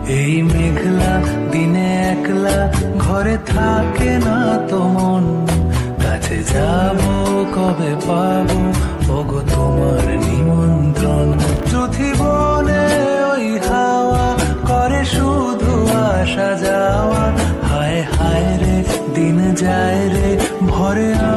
এই মেঘলা দিনে একলা ঘরে থাকে না তো মন, কাছে যাব কবে পাবো ওগো তোমার নিমন্ত্রণ। পৃথিবনে ওই হাওয়া করে শুধু আসা যাওয়া, হায় হায় রে দিন যায় রে ভরে